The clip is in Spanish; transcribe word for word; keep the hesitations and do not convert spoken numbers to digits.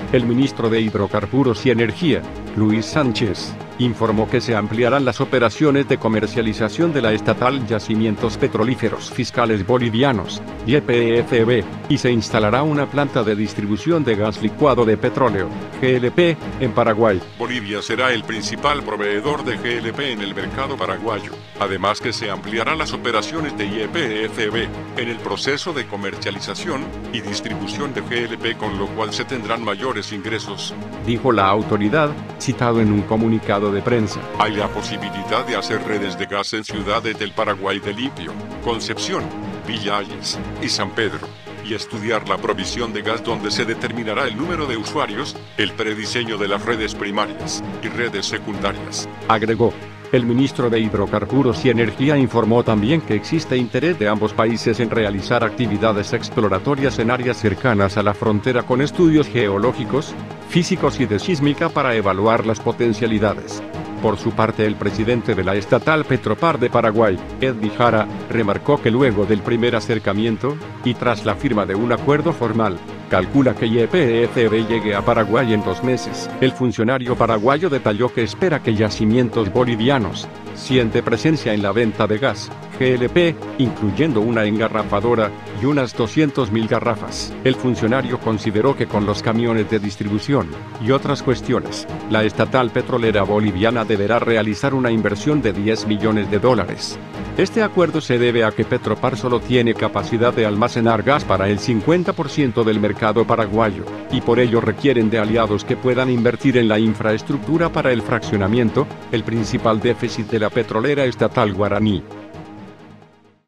El ministro de Hidrocarburos y Energía, Luis Sánchez, informó que se ampliarán las operaciones de comercialización de la estatal Yacimientos Petrolíferos Fiscales Bolivianos, Y P F B, y se instalará una planta de distribución de gas licuado de petróleo, G L P, en Paraguay. Bolivia será el principal proveedor de G L P en el mercado paraguayo, además que se ampliarán las operaciones de Y P F B en el proceso de comercialización y distribución de G L P, con lo cual se tendrán mayores ingresos, dijo la autoridad, citado en un comunicado de prensa. Hay la posibilidad de hacer redes de gas en ciudades del Paraguay de Limpio, Concepción, Villa Ayes y San Pedro, y estudiar la provisión de gas, donde se determinará el número de usuarios, el prediseño de las redes primarias y redes secundarias, agregó. El ministro de Hidrocarburos y Energía informó también que existe interés de ambos países en realizar actividades exploratorias en áreas cercanas a la frontera, con estudios geológicos, físicos y de sísmica para evaluar las potencialidades. Por su parte, el presidente de la estatal Petropar de Paraguay, Eddy Jara, remarcó que luego del primer acercamiento, y tras la firma de un acuerdo formal, calcula que Y P F B llegue a Paraguay en dos meses. El funcionario paraguayo detalló que espera que Yacimientos Bolivianos siente presencia en la venta de gas, G L P, incluyendo una engarrafadora y unas doscientas mil garrafas. El funcionario consideró que con los camiones de distribución y otras cuestiones, la estatal petrolera boliviana deberá realizar una inversión de diez millones de dólares. Este acuerdo se debe a que Petropar solo tiene capacidad de almacenar gas para el cincuenta por ciento del mercado paraguayo, y por ello requieren de aliados que puedan invertir en la infraestructura para el fraccionamiento, el principal déficit de la petrolera estatal guaraní.